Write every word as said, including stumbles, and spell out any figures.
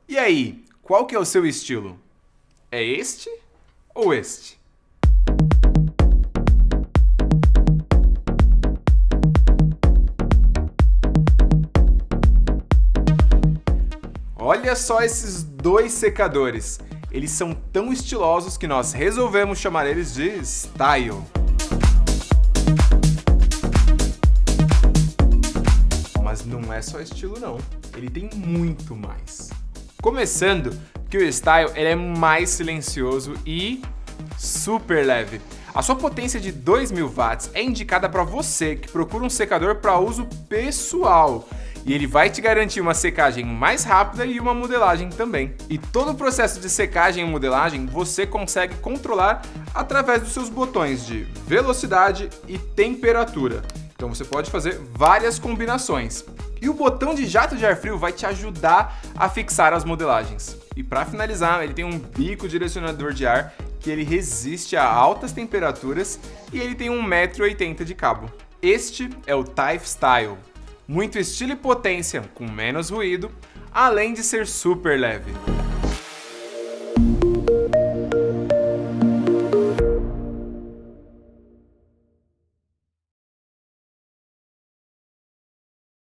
E aí, qual que é o seu estilo? É este ou este? Olha só esses dois secadores. Eles são tão estilosos que nós resolvemos chamar eles de Style. Mas não é só estilo não, ele tem muito mais. Começando que o Style ele é mais silencioso e super leve. A sua potência de dois mil watts é indicada para você que procura um secador para uso pessoal. E ele vai te garantir uma secagem mais rápida e uma modelagem também. E todo o processo de secagem e modelagem você consegue controlar através dos seus botões de velocidade e temperatura. Então você pode fazer várias combinações. E o botão de jato de ar frio vai te ajudar a fixar as modelagens. E para finalizar, ele tem um bico direcionador de ar que ele resiste a altas temperaturas e ele tem um metro e oitenta de cabo. Este é o Type Style. Muito estilo e potência, com menos ruído, além de ser super leve.